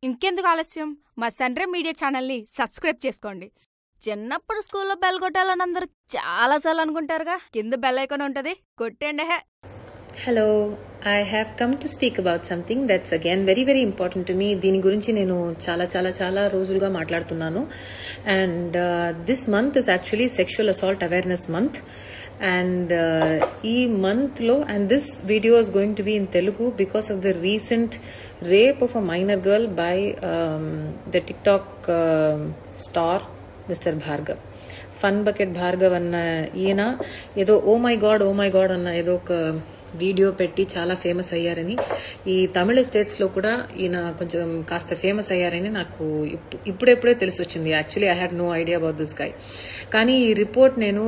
ఇంకెందుకు ఆలస్యం మా సన్రే మీడియా ఛానల్ని సబ్స్క్రైబ్ చేసుకోండి. చిన్నప్పుడు స్కూల్లో బెల్ కొట్టాలని అందరూ చాలాసార్లు అనుకుంటారుగా. కింద బెల్ ఐకాన్ ఉంటుంది, కొట్టండి. Hello, I have come to speak about something that's again very important to me. దీని గురించి నేను చాలా రోజులుగా మాట్లాడుతున్నాను. And this month is actually Sexual Assault Awareness Month. And ఈ month లో, and this video is going to be in Telugu because of the recent rape of a minor girl by the TikTok star Mr. Bhargav. Fun bucket Bhargav అన్న ఈయన ఏదో oh my God అన్న ఏదో ఒక video పెట్టి చాలా famous అయ్యారని, ఈ తమిళ స్టేట్స్ లో కూడా ఈయన కొంచెం కాస్త ఫేమస్ అయ్యారని నాకు ఇప్పుడే తెలిసి వచ్చింది. Actually I had no idea about this guy. కానీ ఈ రిపోర్ట్ నేను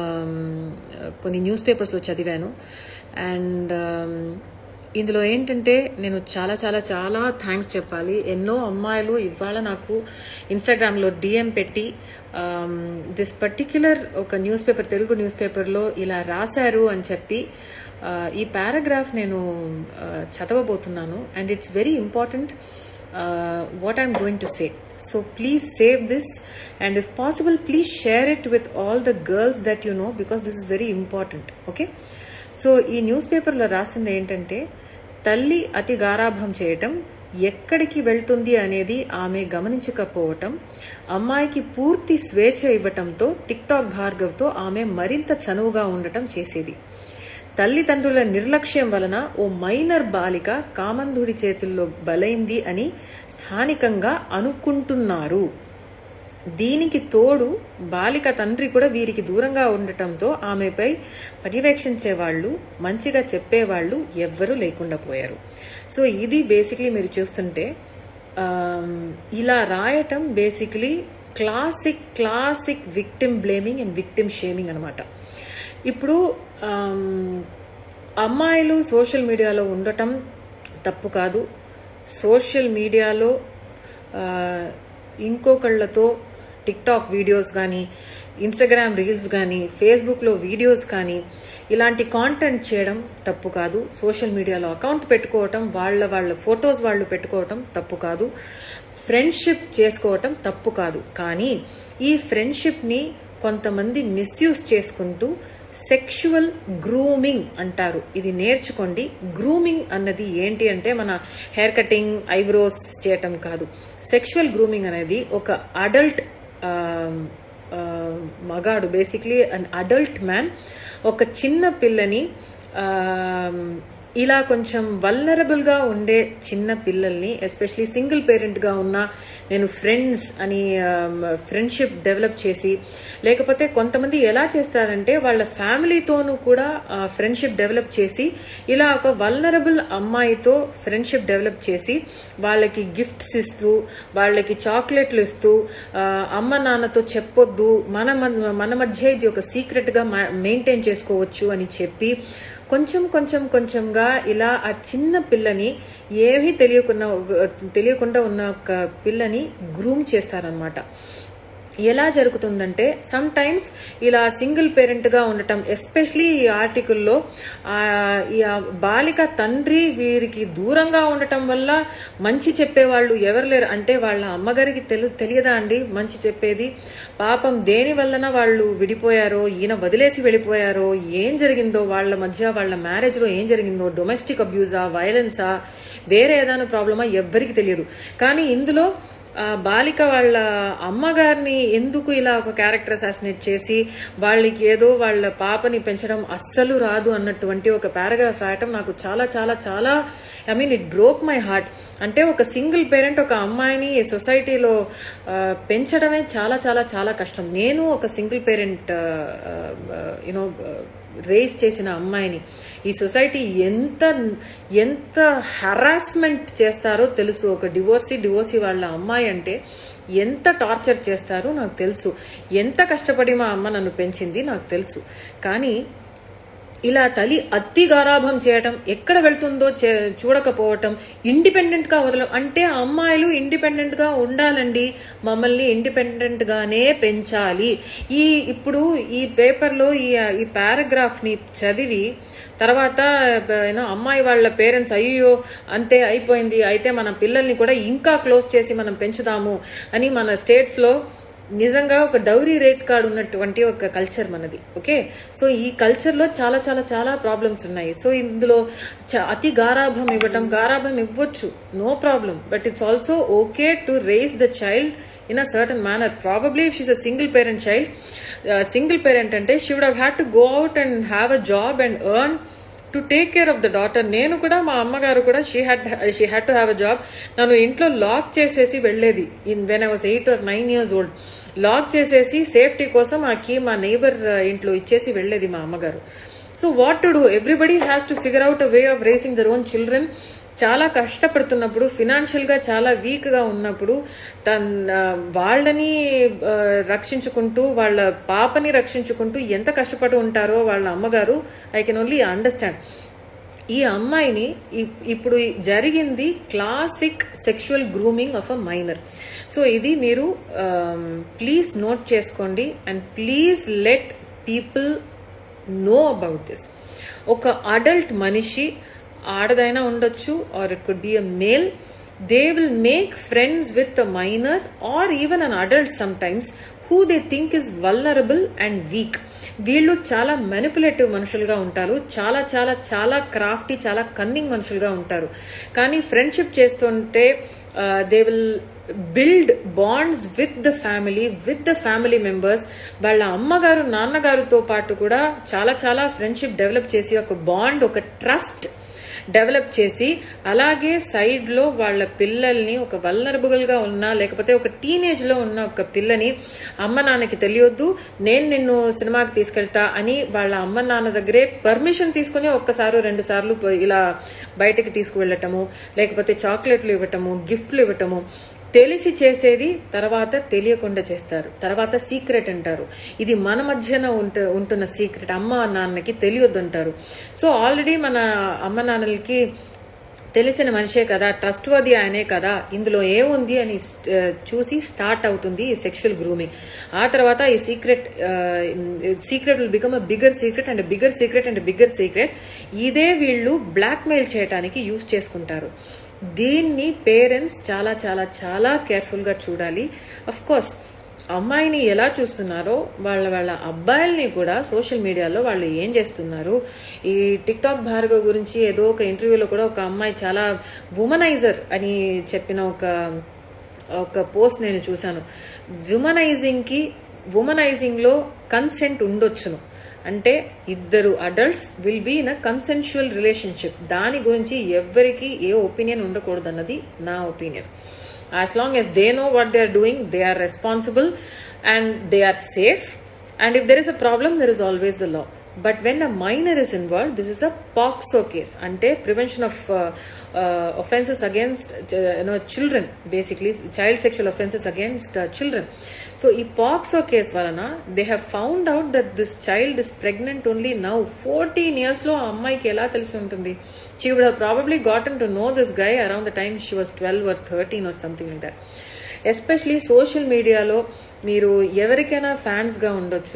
కొన్ని న్యూస్ పేపర్స్ లో చదివాను. అండ్ ఇందులో ఏంటంటే నేను చాలా థ్యాంక్స్ చెప్పాలి. ఎన్నో అమ్మాయిలు ఇవాళ నాకు ఇన్స్టాగ్రామ్ లో డిఎం పెట్టి దిస్ పర్టిక్యులర్ ఒక న్యూస్ పేపర్, తెలుగు న్యూస్ పేపర్లో ఇలా రాశారు అని చెప్పి ఈ పారాగ్రాఫ్ నేను చదవబోతున్నాను. And it's very important what I'm going to say. So please save this, and if possible please share it with all the girls that you know, because this is very important. Okay, so ఈ news పేపర్లో రాసింది ఏంటంటే, తల్లి అతి గారాభం చేయటం, ఎక్కడికి వెళ్తుంది అనేది ఆమె గమనించకపోవటం, అమ్మాయికి పూర్తి స్వేచ్ఛ ఇవ్వటంతో టిక్టాక్ భార్గవ్తో ఆమె మరింత చనువుగా ఉండటం చేసేది. తల్లిదండ్రుల నిర్లక్ష్యం వలన ఓ మైనర్ బాలిక కామంధుడి చేతుల్లో బలైంది అని స్థానికంగా అనుకుంటున్నారు. దీనికి తోడు బాలిక తండ్రి కూడా వీరికి దూరంగా ఉండటంతో ఆమెపై పర్యవేక్షించేవాళ్లు, మంచిగా చెప్పేవాళ్లు ఎవ్వరూ లేకుండా పోయారు. సో ఇది బేసిక్లీ మీరు చూస్తుంటే ఇలా రాయటం basically classic victim blaming and victim shaming అనమాట. ఇప్పుడు అమ్మాయిలు సోషల్ మీడియాలో ఉండటం తప్పు కాదు. సోషల్ మీడియాలో ఇంకొకళ్లతో టిక్టాక్ వీడియోస్ కానీ, ఇన్స్టాగ్రామ్ రీల్స్ కానీ, ఫేస్బుక్లో వీడియోస్ కానీ ఇలాంటి కాంటెంట్ చేయడం తప్పు కాదు. సోషల్ మీడియాలో అకౌంట్ పెట్టుకోవటం, వాళ్ళ ఫొటోస్ వాళ్ళు పెట్టుకోవటం తప్పు కాదు. ఫ్రెండ్షిప్ చేసుకోవటం తప్పు కాదు. కానీ ఈ ఫ్రెండ్షిప్ని కొంతమంది మిస్యూజ్ చేసుకుంటూ సెక్షువల్ గ్రూమింగ్ అంటారు. ఇది నేర్చుకోండి. గ్రూమింగ్ అన్నది ఏంటి అంటే మన హెయిర్ కటింగ్, ఐబ్రోస్ చేయటం కాదు. సెక్షువల్ గ్రూమింగ్ అనేది ఒక అడల్ట్ మగాడు, బేసిక్లీ అన్ అడల్ట్ మ్యాన్, ఒక చిన్న పిల్లని ఇలా కొంచెం వల్నరబుల్ గా ఉండే చిన్న పిల్లల్ని, ఎస్పెషలీ సింగిల్ పేరెంట్ గా ఉన్న, నేను ఫ్రెండ్స్ అని ఫ్రెండ్షిప్ డెవలప్ చేసి, లేకపోతే కొంతమంది ఎలా చేస్తారంటే వాళ్ళ ఫ్యామిలీతోనూ కూడా ఫ్రెండ్షిప్ డెవలప్ చేసి, ఇలా ఒక వల్నరబుల్ అమ్మాయితో ఫ్రెండ్షిప్ డెవలప్ చేసి వాళ్ళకి గిఫ్ట్స్ ఇస్తూ, వాళ్ళకి చాక్లెట్లు ఇస్తూ, అమ్మ నాన్నతో చెప్పొద్దు, మన మధ్య ఇది ఒక సీక్రెట్ గా మెయింటైన్ చేసుకోవచ్చు అని చెప్పి కొంచెంగా ఇలా ఆ చిన్న పిల్లని, ఏమీ తెలియకుండా ఉన్న ఒక పిల్లని గ్రూమ్ చేస్తారనమాట. ఎలా జరుగుతుందంటే, సమ్ టైమ్స్ ఇలా సింగిల్ పేరెంట్ గా ఉండటం, ఎస్పెషలీ ఈ ఆర్టికల్లో ఈ బాలిక తండ్రి వీరికి దూరంగా ఉండటం వల్ల మంచి చెప్పేవాళ్ళు ఎవరు లేరు. అంటే వాళ్ళ అమ్మగారికి తెలియదా అండి మంచి చెప్పేది? పాపం దేని వలన వాళ్ళు విడిపోయారో, ఈయన వదిలేసి వెళ్ళిపోయారో, ఏం జరిగిందో వాళ్ళ మధ్య, వాళ్ళ మ్యారేజ్ లో ఏం జరిగిందో, డొమెస్టిక్ అబ్యూజా, వైలెన్సా, వేరే ఏదైనా ప్రాబ్లమా ఎవ్వరికి తెలియదు. కానీ ఇందులో బాలిక వాళ్ళ అమ్మగారిని ఎందుకు ఇలా ఒక క్యారెక్టర్ అసాసినేట్ చేసి వాళ్ళకి ఏదో వాళ్ళ పాపని పెంచడం అస్సలు రాదు అన్నటువంటి ఒక పారాగ్రాఫ్ రాయటం నాకు చాలా I mean it broke my heart. అంటే ఒక సింగిల్ పేరెంట్ ఒక అమ్మాయిని సొసైటీలో పెంచడమే చాలా కష్టం. నేను ఒక సింగిల్ పేరెంట్ రేస్ చేసిన అమ్మాయిని ఈ సొసైటీ ఎంత హరాస్మెంట్ చేస్తారో తెలుసు. ఒక డివోర్సీ వాళ్ళ అమ్మాయి అంటే ఎంత టార్చర్ చేస్తారో నాకు తెలుసు. ఎంత కష్టపడి మా అమ్మ నన్ను పెంచింది నాకు తెలుసు. కానీ ఇలా తల్లి అతి గారాభం చేయటం, ఎక్కడ వెళ్తుందో చూడకపోవటం, ఇండిపెండెంట్ గా వదలం అంటే అమ్మాయిలు ఇండిపెండెంట్ గా ఉండాలండి, మమ్మల్ని ఇండిపెండెంట్ గానే పెంచాలి. ఇప్పుడు ఈ పేపర్ లో ఈ పారాగ్రాఫ్ ని చదివి తర్వాత అమ్మాయి వాళ్ళ పేరెంట్స్ అయ్యో అంతే అయిపోయింది, అయితే మన పిల్లల్ని కూడా ఇంకా క్లోజ్ చేసి మనం పెంచుదాము అని మన స్టేట్స్ లో నిజంగా ఒక డౌరీ రేట్ కార్డ్ ఉన్నటువంటి ఒక కల్చర్ మనది. ఓకే, సో ఈ కల్చర్ లో చాలా చాలా చాలా ప్రాబ్లమ్స్ ఉన్నాయి. సో ఇందులో అతి గారాభం ఇవ్వచ్చు, no problem, but it's also okay to raise the child in a certain manner. Probably if she's a single parent child, single parent ante she would have had to go out and have a job and earn to take care of the daughter. నేను కూడా మా అమ్మగారు కూడా she had to have a job. నన్ను ఇంట్లో lock చేసేసి వెళ్ళేది when I was 8 or 9 years old. Lock చేసేసి సేఫ్టీ కోసం ఆ కీ మా నైబర్ ఇంట్లో ఇచ్చేసి వెళ్ళేది మా అమ్మగారు. So what to do, everybody has to figure out a way of raising their own children. చాలా కష్టపడుతున్నప్పుడు, ఫినాన్షియల్ గా చాలా వీక్ గా ఉన్నప్పుడు వాళ్ళని రక్షించుకుంటూ, వాళ్ళ పాపని రక్షించుకుంటూ ఎంత కష్టపడి ఉంటారో వాళ్ళ అమ్మగారు. I can only understand. ఈ అమ్మాయిని ఇప్పుడు జరిగింది classic sexual grooming of a minor. So ఇది మీరు ప్లీజ్ నోట్ చేసుకోండి and please let people know about this. ఒక అడల్ట్ మనిషి, ఆడదైనా ఉండొచ్చు or it could be a male, they will make friends with a minor or even an adult sometimes who they think is vulnerable and weak. వీళ్ళు చాలా manipulative మనుషులుగా ఉంటారు, చాలా చాలా చాలా క్రాఫ్టీ, చాలా కన్నింగ్ మనుషులుగా ఉంటారు. కానీ ఫ్రెండ్షిప్ చేస్తుంటే they will build bonds with the family members. వాళ్ళ అమ్మగారు నాన్నగారితో పాటు కూడా చాలా చాలా ఫ్రెండ్షిప్ డెవలప్ చేసి ఒక బాండ్, ఒక ట్రస్ట్ డెవలప్ చేసి, అలాగే సైడ్ లో వాళ్ళ పిల్లల్ని, ఒక వల్నరబుల్ గా ఉన్నా లేకపోతే ఒక టీనేజ్ లో ఉన్న ఒక పిల్లని అమ్మ నాన్నకి తెలియొద్దు, నేను నిన్ను సినిమాకి తీసుకెళ్తా అని వాళ్ళ అమ్మ నాన్న దగ్గరే పర్మిషన్ తీసుకుని ఒక్కసారి 2 సార్లు ఇలా బయటకి తీసుకువెళ్ళటము, లేకపోతే చాక్లెట్లు ఇవ్వటము, గిఫ్ట్లు ఇవ్వటము. తెలిసి చేసేది తర్వాత తెలియకుండా చేస్తారు, తర్వాత సీక్రెట్ అంటారు. ఇది మన మధ్యన ఉంటున్న సీక్రెట్, అమ్మ నాన్నకి తెలియొద్దు అంటారు. సో ఆల్రెడీ మన అమ్మ నాన్నలకి తెలిసిన మనిషే కదా, ట్రస్ట్ వర్ది ఆయనే కదా, ఇందులో ఏముంది అని చూసి స్టార్ట్ అవుతుంది ఈ సెక్షువల్ గ్రూమింగ్. ఆ తర్వాత ఈ secret will become a bigger secret and bigger secret and bigger secret. ఇదే వీళ్ళు బ్లాక్మెయిల్ చేయడానికి యూజ్ చేసుకుంటారు. దీన్ని పేరెంట్స్ చాలా చాలా చాలా కేర్ఫుల్ గా చూడాలి. అఫ్ కోర్స్ అమ్మాయిని ఎలా చూస్తున్నారో వాళ్ళ అబ్బాయిల్ని కూడా సోషల్ మీడియాలో వాళ్ళు ఏం చేస్తున్నారు. ఈ టిక్ టాక్ భార్గవ్ గురించి ఏదో ఒక ఇంటర్వ్యూలో కూడా ఒక అమ్మాయి చాలా వుమనైజర్ అని చెప్పిన ఒక పోస్ట్ నేను చూశాను. వుమనైజింగ్ లో కన్సెంట్ ఉండొచ్చును, అంటే ఇద్దరు adults will be in a consensual relationship. దాని గురించి ఎవరికి ఏ ఒపీనియన్ ఉండకూడదు అన్నది నా opinion. As long as they know what they are doing, they are responsible and they are safe. And if there is a problem, there is always the law. But when a minor is involved, this is a POCSO case. Ante prevention of offences against children, basically child sexual offences against children. So ee POCSO case valana they have found out that this child is pregnant only now. 14 years lo ammayiki ela telisi untundi. She would have probably gotten to know this guy around the time she was 12 or 13 or something like that. Especially social మీడియాలో మీరు ఎవరికైనా fans గా ఉండొచ్చు,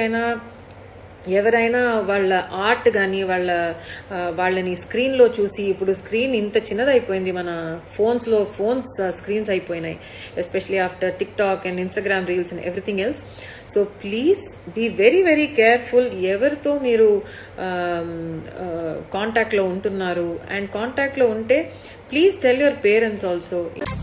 ఎవరైనా వాళ్ళ art కానీ వాళ్ళని screen లో చూసి, ఇప్పుడు స్క్రీన్ ఇంత చిన్నదైపోయింది, మన ఫోన్స్ స్క్రీన్స్ అయిపోయినాయి, especially after TikTok and Instagram reels and everything else. So please be very very careful ఎవరితో మీరు కాంటాక్ట్ లో ఉంటున్నారు. అండ్ కాంటాక్ట్ లో ఉంటే please tell your parents also.